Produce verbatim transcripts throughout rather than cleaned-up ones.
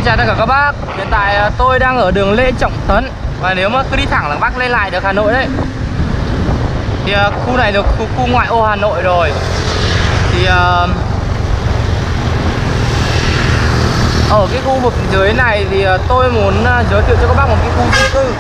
chào tất cả các bác. Hiện tại tôi đang ở đường Lê Trọng Tấn. Và nếu mà cứ đi thẳng là bác lên lại được Hà Nội đấy. Thì uh, khu này là khu, khu ngoại ô Hà Nội rồi. Thì uh, ở cái khu vực dưới này thì uh, tôi muốn uh, giới thiệu cho các bác một cái khu chung cư.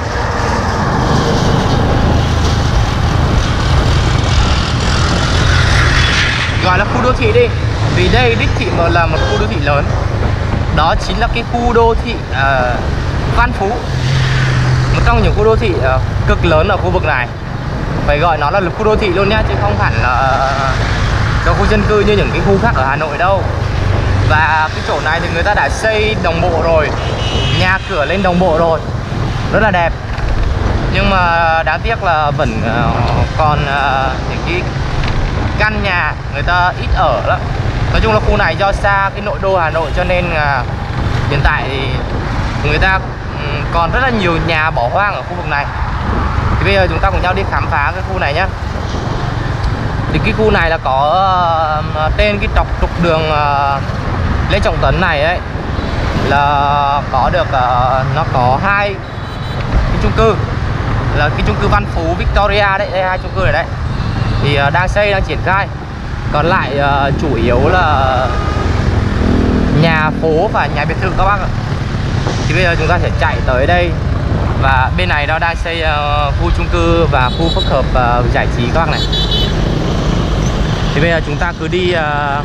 Gọi là khu đô thị đi. Vì đây đích thị mà là một khu đô thị lớn. Đó chính là cái khu đô thị uh, Văn Phú. Một trong những khu đô thị uh, cực lớn ở khu vực này. Phải gọi nó là khu đô thị luôn nhá, chứ không hẳn là uh, khu dân cư như những cái khu khác ở Hà Nội đâu. Và cái chỗ này thì người ta đã xây đồng bộ rồi, nhà cửa lên đồng bộ rồi, rất là đẹp. Nhưng mà đáng tiếc là vẫn uh, còn uh, những cái căn nhà người ta ít ở lắm. Nói chung là khu này do xa cái nội đô Hà Nội cho nên uh, hiện tại thì người ta um, còn rất là nhiều nhà bỏ hoang ở khu vực này. Thì bây giờ chúng ta cùng nhau đi khám phá cái khu này nhé. Thì cái khu này là có uh, tên cái trục trục đường uh, Lê Trọng Tấn này ấy, là có được uh, nó có hai cái chung cư, là cái chung cư Văn Phú Victoria đấy, đây hai chung cư này đấy. Thì uh, đang xây, đang triển khai. Còn lại uh, chủ yếu là nhà phố và nhà biệt thự các bác ạ. Thì bây giờ chúng ta sẽ chạy tới đây. Và bên này nó đang xây uh, khu chung cư và khu phức hợp uh, giải trí các bác này. Thì bây giờ chúng ta cứ đi uh,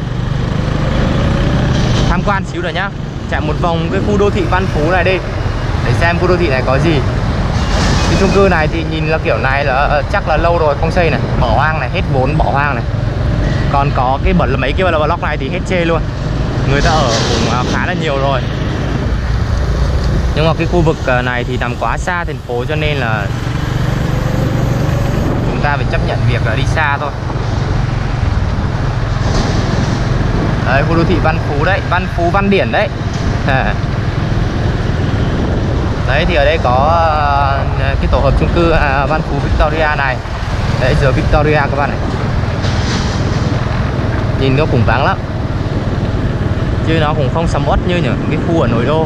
tham quan xíu rồi nhá. Chạy một vòng cái khu đô thị Văn Phú này đi, để xem khu đô thị này có gì. Cái chung cư này thì nhìn là kiểu này là uh, chắc là lâu rồi không xây này, bỏ hoang này, hết vốn bỏ hoang này. Còn có cái bẩn là mấy cái block này thì hết chê luôn. Người ta ở cũng uh, khá là nhiều rồi. Nhưng mà cái khu vực này thì nằm quá xa thành phố cho nên là chúng ta phải chấp nhận việc là đi xa thôi. Đấy, khu đô thị Văn Phú đấy, Văn Phú Văn Điển đấy. À. Đấy thì ở đây có uh, cái tổ hợp chung cư uh, Văn Phú Victoria này. Đấy, giờ Victoria các bạn này. Nhìn nó cũng vắng lắm, chứ nó cũng không sầm uất như những cái khu ở nội đô.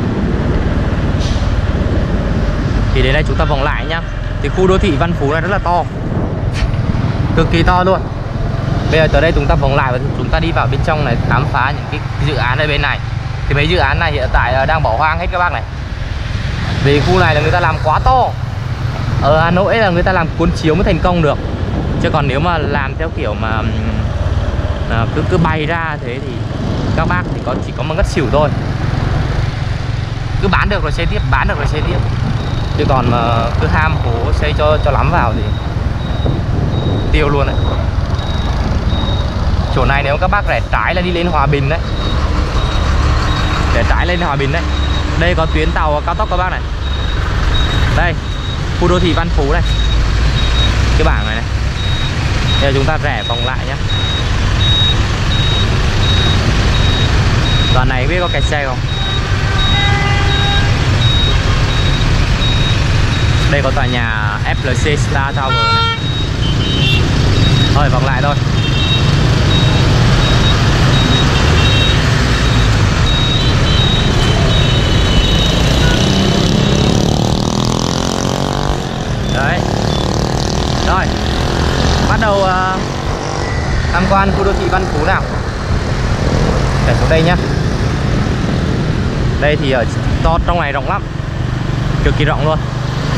Thì đến đây chúng ta vòng lại nhá. Thì khu đô thị Văn Phú này rất là to, cực kỳ to luôn. Bây giờ tới đây chúng ta vòng lại và chúng ta đi vào bên trong này, khám phá những cái dự án ở bên này. Thì mấy dự án này hiện tại đang bỏ hoang hết các bác này. Vì khu này là người ta làm quá to. Ở Hà Nội là người ta làm cuốn chiếu mới thành công được. Chứ còn nếu mà làm theo kiểu mà à, cứ cứ bay ra thế thì các bác thì có chỉ có mà ngất xỉu thôi. Cứ bán được rồi xây tiếp, bán được rồi xây tiếp. Chứ còn mà cứ ham hố xây cho cho lắm vào thì tiêu luôn đấy. Chỗ này nếu các bác rẽ trái là đi lên Hòa Bình đấy. Rẽ trái lên Hòa Bình đấy. Đây có tuyến tàu cao tốc các bác này. Đây, khu đô thị Văn Phú này. Cái bảng này này. Bây giờ chúng ta rẽ vòng lại nhé. Đoạn này biết có kẹt xe không? Đây có tòa nhà ép lờ xê Star Tower này. Thôi vòng lại thôi. Đấy. Rồi, bắt đầu uh, tham quan khu đô thị Văn Phú nào. Để xuống đây nhá. Đây thì ở to, trong này rộng lắm, cực kỳ rộng luôn.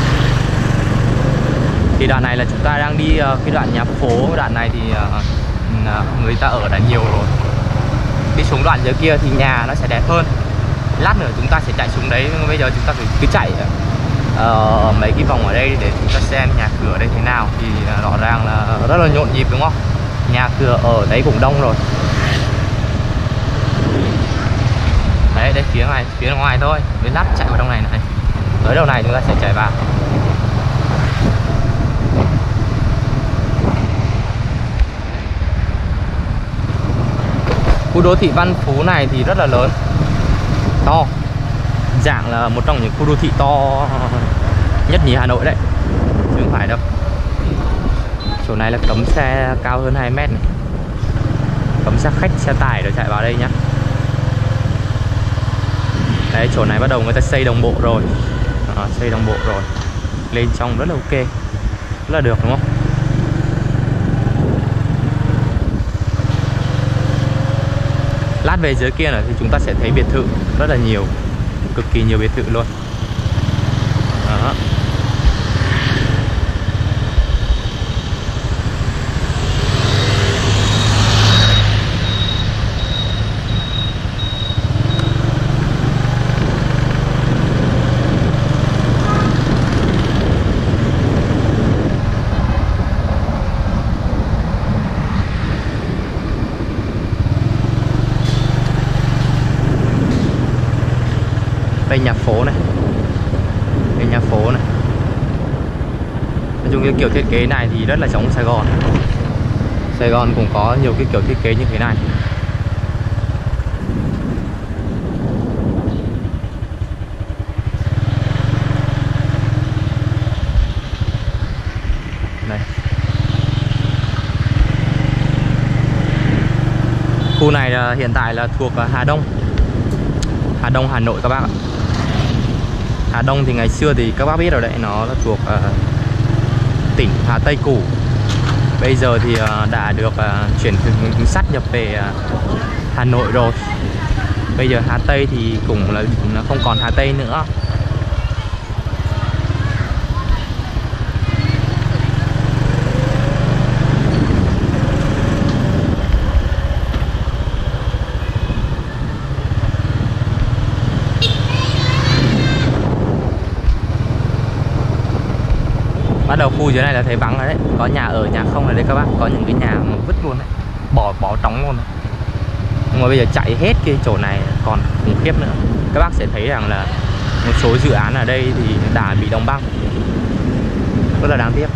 Thì đoạn này là chúng ta đang đi uh, cái đoạn nhà phố. Đoạn này thì uh, người ta ở đã nhiều rồi. Đi xuống đoạn dưới kia thì nhà nó sẽ đẹp hơn. Lát nữa chúng ta sẽ chạy xuống đấy. Nhưng bây giờ chúng ta cứ, cứ chạy uh, mấy cái vòng ở đây để chúng ta xem nhà cửa ở đây thế nào. Thì uh, rõ ràng là rất là nhộn nhịp đúng không? Nhà cửa ở đấy cũng đông rồi. Đấy, đây phía ngoài, phía ngoài thôi. Với lát chạy vào trong này này. Tới đầu này chúng ta sẽ chạy vào. Khu đô thị Văn Phú này thì rất là lớn, to, dạng là một trong những khu đô thị to nhất nhì Hà Nội đấy, chứ không phải đâu. Chỗ này là cấm xe cao hơn hai mét này, cấm xe khách, xe tải để chạy vào đây nhá. Đấy, chỗ này bắt đầu người ta xây đồng bộ rồi. Đó, xây đồng bộ rồi, lên trong rất là ok, rất là được đúng không? Lát về dưới kia này thì chúng ta sẽ thấy biệt thự rất là nhiều, cực kỳ nhiều biệt thự luôn. Đó. Đây nhà phố này, đây nhà phố này. Nói chung cái kiểu thiết kế này thì rất là giống Sài Gòn. Sài Gòn cũng có nhiều cái kiểu thiết kế như thế này. Đây. Khu này là hiện tại là thuộc Hà Đông. Hà Đông, Hà Nội các bác ạ. Hà Đông thì ngày xưa thì các bác biết rồi đấy, nó là thuộc uh, tỉnh Hà Tây cũ. Bây giờ thì uh, đã được uh, chuyển từ sắt nhập về uh, Hà Nội rồi. Bây giờ Hà Tây thì cũng là không còn Hà Tây nữa. Bắt đầu khu dưới này là thấy vắng rồi đấy, có nhà ở nhà không ở đây các bác, có những cái nhà mà vứt luôn đấy, bỏ bỏ trống luôn. Nhưng mà bây giờ chạy hết cái chỗ này còn khủng khiếp nữa. Các bác sẽ thấy rằng là một số dự án ở đây thì đã bị đóng băng, rất là đáng tiếc.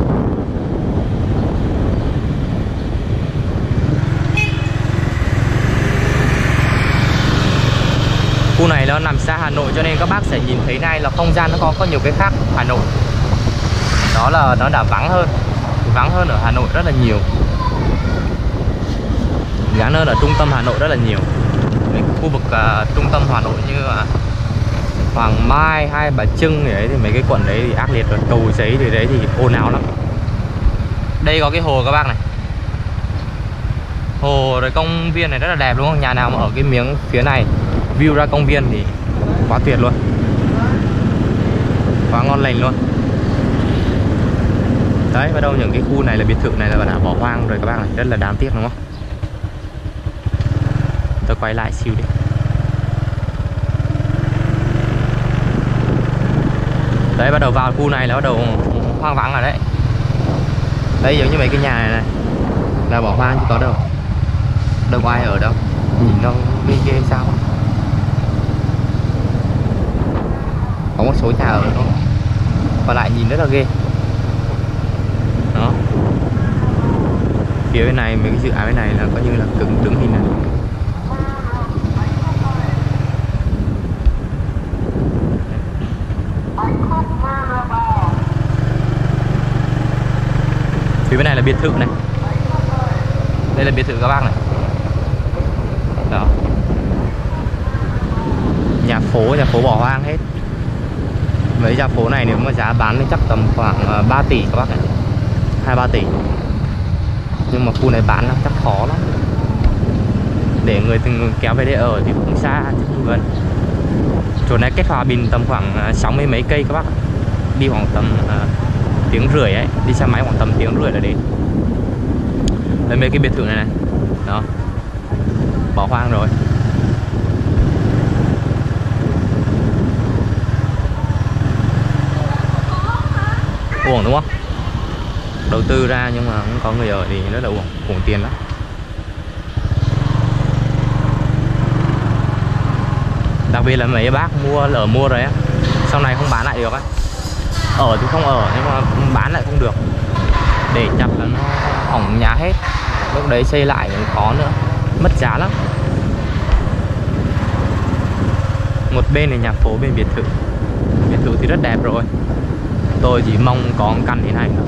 Khu này nó nằm xa Hà Nội cho nên các bác sẽ nhìn thấy này là không gian nó có có nhiều cái khác Hà Nội. Đó là nó đã vắng hơn, vắng hơn ở Hà Nội rất là nhiều, vắng hơn ở trung tâm Hà Nội rất là nhiều. Mấy khu vực uh, trung tâm Hà Nội như uh, Hoàng Mai hay Bà Trưng thì đấy, thì mấy cái quận đấy thì ác liệt rồi, Cầu Giấy thì đấy thì ồn ào lắm. Đây có cái hồ các bác này, hồ rồi công viên này rất là đẹp đúng không? Nhà nào mà ở cái miếng phía này view ra công viên thì quá tuyệt luôn, quá ngon lành luôn. Đấy, bắt đầu những cái khu này là biệt thự này là đã bỏ hoang rồi các bác này, rất là đáng tiếc đúng không? Tôi quay lại xíu đi. Đấy, bắt đầu vào khu này là bắt đầu hoang vắng rồi đấy. Đây giống như mấy cái nhà này này là bỏ hoang chứ có đâu, đâu có ai ở đâu, nhìn nó ghê ghê sao. Có một số nhà ở thôi, còn lại nhìn rất là ghê. Đó. Phía bên này mấy cái dự án bên này là coi như là cứng cứng hình này. Phía bên này là biệt thự này. Đây là biệt thự các bác này. Đó. Nhà phố, nhà phố bỏ hoang hết. Mấy nhà phố này nếu mà giá bán thì chắc tầm khoảng ba tỷ các bác này, hai ba tỷ. Nhưng mà khu này bán chắc khó lắm, để người từng kéo về đây ở thì cũng xa chứ không gần. Chỗ này cách Hòa Bình tầm khoảng sáu mươi mấy cây các bác, đi khoảng tầm uh, tiếng rưỡi ấy, đi xe máy khoảng tầm tiếng rưỡi là đến. Đây mấy cái biệt thự này này, đó, bỏ hoang rồi. Uổng đúng không? Đầu tư ra nhưng mà không có người ở thì rất là uổng, uổng tiền lắm. Đặc biệt là mấy bác mua lỡ mua rồi á, sau này không bán lại được á. Ở thì không ở nhưng mà bán lại không được, để chặt là nó hỏng nhà hết, lúc đấy xây lại cũng khó nữa, mất giá lắm. Một bên là nhà phố, bên biệt thự. Biệt thự thì rất đẹp rồi, tôi chỉ mong có một căn thế này nữa.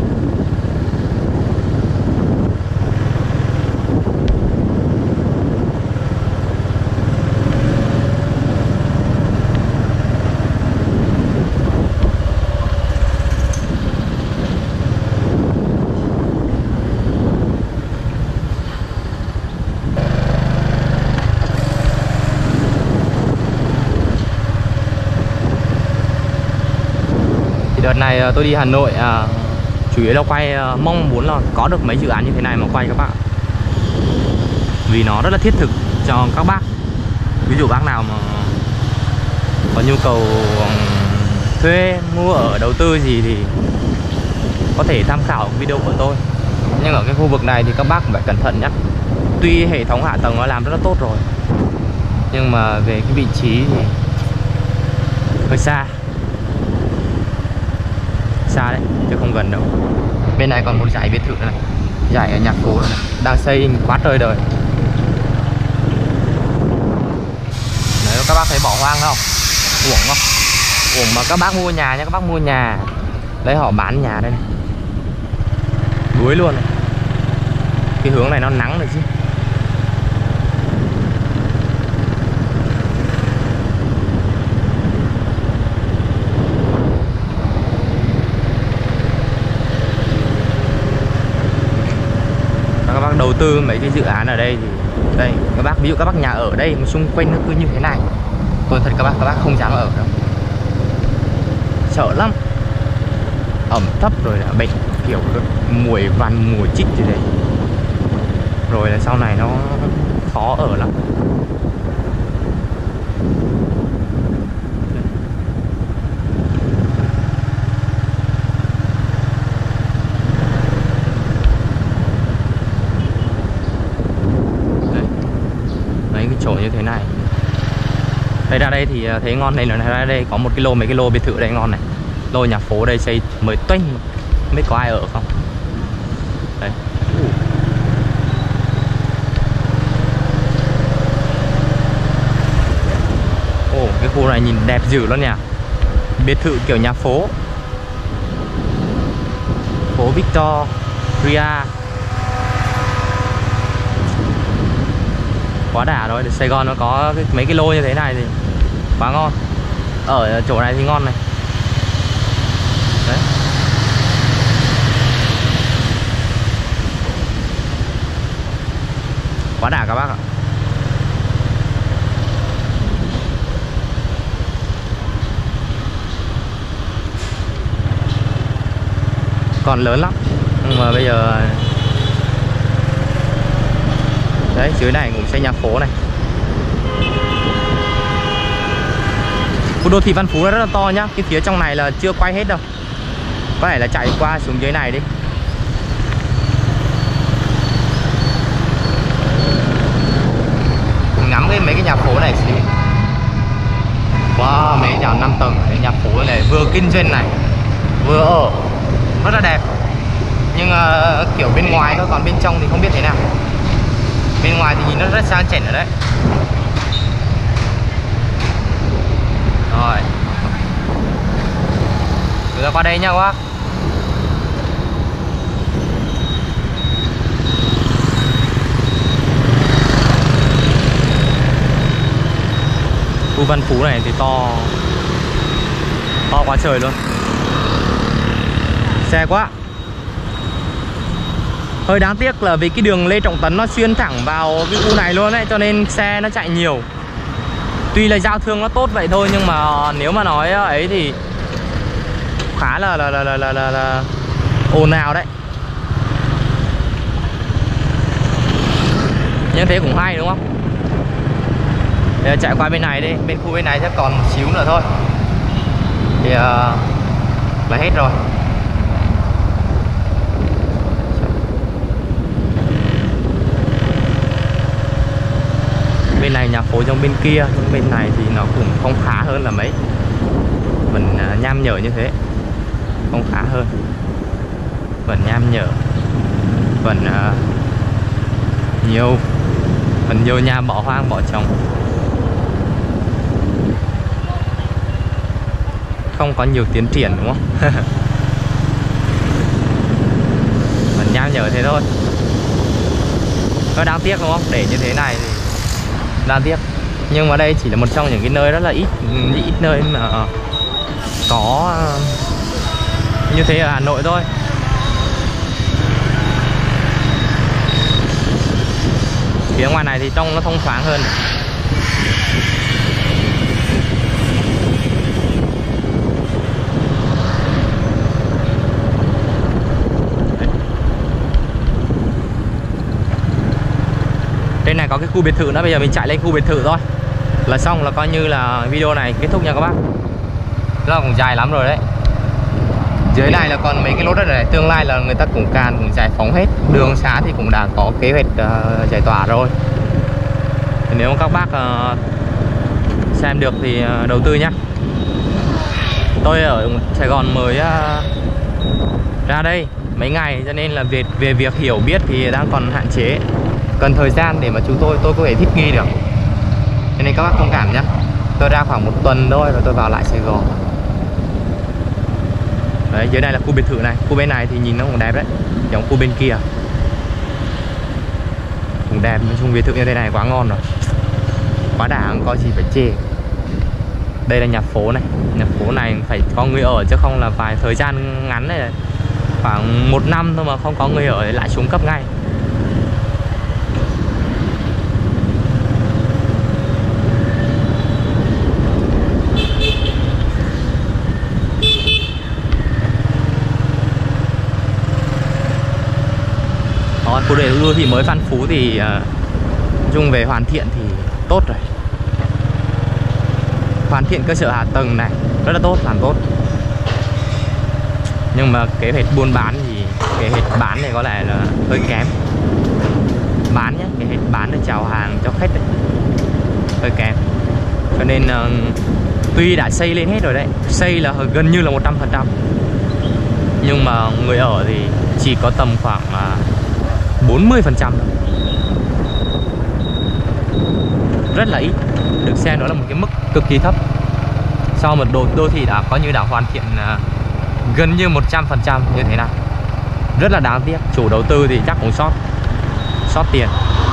Đợt này tôi đi Hà Nội à, chủ yếu là quay, mong muốn là có được mấy dự án như thế này mà quay các bạn, vì nó rất là thiết thực cho các bác. Ví dụ bác nào mà có nhu cầu thuê, mua ở, đầu tư gì thì có thể tham khảo video của tôi. Nhưng ở cái khu vực này thì các bác phải cẩn thận nhé. Tuy hệ thống hạ tầng nó làm rất là tốt rồi, nhưng mà về cái vị trí thì hơi xa. Xa đấy, chứ không gần đâu. Bên này còn một dãy biệt thự này, dãy ở Nhạc Phố này, đang xây quá trời đời. Đấy, các bác thấy bỏ hoang không? Uổng không? Uổng mà các bác mua nhà nha, các bác mua nhà đấy họ bán nhà đây này, đuối luôn này. Cái hướng này nó nắng rồi chứ. Các bác đầu tư mấy cái dự án ở đây thì đây các bác, ví dụ các bác nhà ở đây mà xung quanh nó cứ như thế này, tôi thật các bác các bác không dám ở đâu, sợ lắm, ẩm thấp rồi là bệnh kiểu muỗi vằn muỗi chích gì đấy, rồi là sau này nó khó ở lắm. Chỗ như thế này, đây ra đây thì thấy ngon này, là ra đây có một cái lô, mấy cái lô biệt thự đây ngon này, lô Nhà Phố đây xây mới toanh, không biết có ai ở không đấy. Ồ, cái khu này nhìn đẹp dữ luôn nhỉ, biệt thự kiểu nhà phố, phố Victoria. Quá đã rồi, Sài Gòn nó có cái, mấy cái lô như thế này thì quá ngon. Ở chỗ này thì ngon này. Đấy. Quá đã các bác ạ. Còn lớn lắm, nhưng mà bây giờ đấy, dưới này cũng xây nhà phố này. Khu đô thị Văn Phú nó rất là to nhá. Cái phía trong này là chưa quay hết đâu, có thể là chạy qua xuống dưới này đi. Ngắm cái mấy cái nhà phố này xíu. Wow, mấy nhà năm tầng, cái nhà phố này vừa kinh doanh này, vừa ở, rất là đẹp. Nhưng uh, kiểu bên ngoài thôi, còn bên trong thì không biết thế nào. Bên ngoài thì nhìn nó rất sang chảnh ở đấy. Rồi, chúng ta qua đây nha các bác. Khu Văn Phú này thì to, to quá trời luôn. Xe quá. Hơi đáng tiếc là vì cái đường Lê Trọng Tấn nó xuyên thẳng vào cái khu này luôn đấy, cho nên xe nó chạy nhiều. Tuy là giao thương nó tốt vậy thôi, nhưng mà nếu mà nói ấy thì khá là là là là là, là, là ồn ào đấy. Nhưng thế cũng hay đúng không? Để chạy qua bên này đi, bên khu bên này chắc còn một xíu nữa thôi thì uh, là hết rồi. Bên này nhà phố trong bên kia, nhưng bên này thì nó cũng không khá hơn là mấy. Vẫn uh, nham nhở như thế, không khá hơn, vẫn nham nhở, vẫn uh, nhiều, vẫn nhiều nhà bỏ hoang bỏ trống, không có nhiều tiến triển đúng không? Vẫn nham nhở thế thôi. Nó đáng tiếc đúng không? Để như thế này thì đáng tiếc. Nhưng mà đây chỉ là một trong những cái nơi rất là ít ít nơi mà có như thế ở Hà Nội thôi. Phía ngoài này thì trông nó thông thoáng hơn. Bên này có cái khu biệt thự nữa, bây giờ mình chạy lên khu biệt thự thôi là xong, là coi như là video này kết thúc nha các bác. Nó cũng dài lắm rồi đấy. Dưới này là còn mấy cái lốt đất này, tương lai là người ta cũng càn cũng giải phóng hết. Đường xá thì cũng đã có kế hoạch uh, giải tỏa rồi. Thì nếu các bác uh, xem được thì uh, đầu tư nhá. Tôi ở Sài Gòn mới uh, ra đây mấy ngày, cho nên là về, về việc hiểu biết thì đang còn hạn chế, cần thời gian để mà chúng tôi tôi có thể thích nghi được. Cho nên các bác thông cảm nhé. Tôi ra khoảng một tuần thôi rồi tôi vào lại Sài Gòn. Đấy, dưới này là khu biệt thự này. Khu bên này thì nhìn nó cũng đẹp đấy, giống khu bên kia cũng đẹp. Nói chung biệt thự như thế này quá ngon rồi, quá đã, không có gì phải chê. Đây là nhà phố này. Nhà phố này phải có người ở, chứ không là vài thời gian ngắn này, khoảng một năm thôi mà không có người ở thì lại xuống cấp ngay. Đó, khu đô thị mới Phan Phú thì uh, chung về hoàn thiện thì tốt rồi. Hoàn thiện cơ sở hạ tầng này rất là tốt, làm tốt. Nhưng mà cái hệ buôn bán thì cái hệ bán này có lẽ là hơi kém. Bán nhé, cái hệ bán để chào hàng cho khách ấy, hơi kém. Cho nên uh, tuy đã xây lên hết rồi đấy, xây là gần như là một trăm phần trăm, nhưng mà người ở thì chỉ có tầm khoảng uh, bốn mươi phần trăm, rất là ít. Được xem đó là một cái mức cực kỳ thấp. Sau một đô, đô thị đã có như đã hoàn thiện uh, gần như một trăm phần trăm như thế này, rất là đáng tiếc. Chủ đầu tư thì chắc cũng sót sót tiền.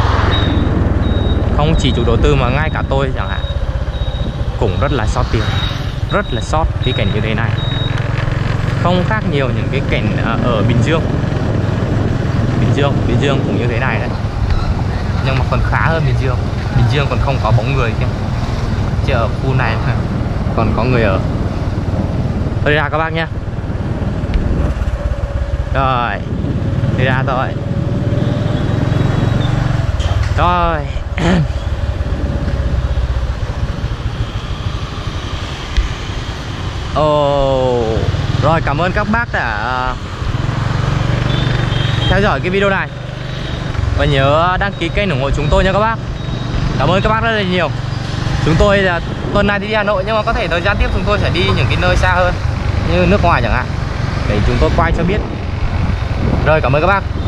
Không chỉ chủ đầu tư mà ngay cả tôi chẳng hạn cũng rất là sót tiền, rất là sót cái cảnh như thế này. Không khác nhiều những cái cảnh uh, ở Bình Dương. Bình Dương, Bình Dương cũng như thế này đấy, nhưng mà còn khá hơn Bình Dương. Bình Dương còn không có bóng người kia, chứ ở khu này còn có người ở. Tôi đi ra các bác nhé. Rồi, đi ra thôi. Rồi. Ồ, oh. Rồi, cảm ơn các bác đã theo dõi cái video này, và nhớ đăng ký kênh ủng hộ chúng tôi nha các bác. Cảm ơn các bác rất là nhiều. Chúng tôi là tuần này thì đi Hà Nội, nhưng mà có thể thời gian tiếp chúng tôi sẽ đi những cái nơi xa hơn như nước ngoài chẳng hạn, để chúng tôi quay cho biết. Rồi, cảm ơn các bác.